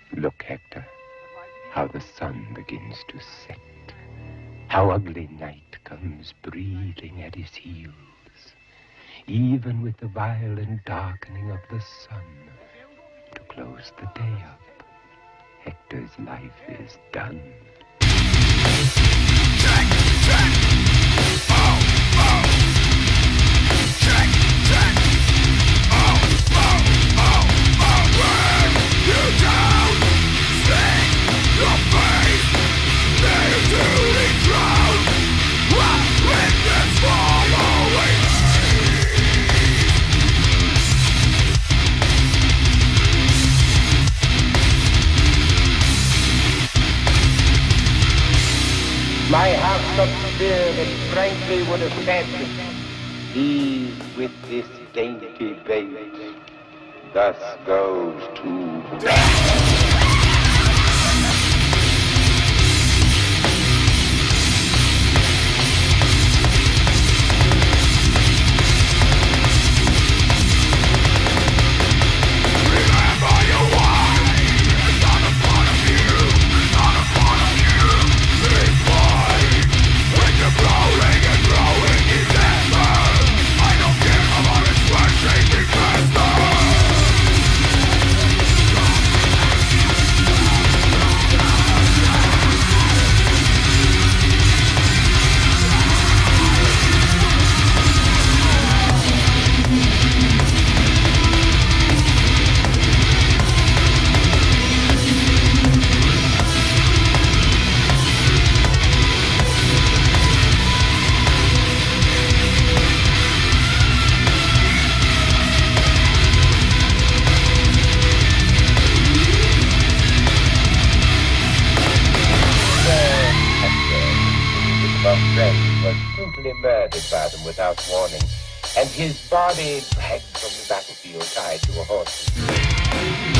Look, Hector, how the sun begins to set. How ugly night comes breathing at his heels. Even with the violent darkening of the sun to close the day up, Hector's life is done. Check, check. Oh, oh. Check, check. Oh, oh, oh, oh. Burn you down. Sing your face. Nail to the ground. What witness following? My house of spirit frankly would have said, these with this dainty bait, thus goes to was brutally murdered by them without warning, and his body dragged from the battlefield tied to a horse.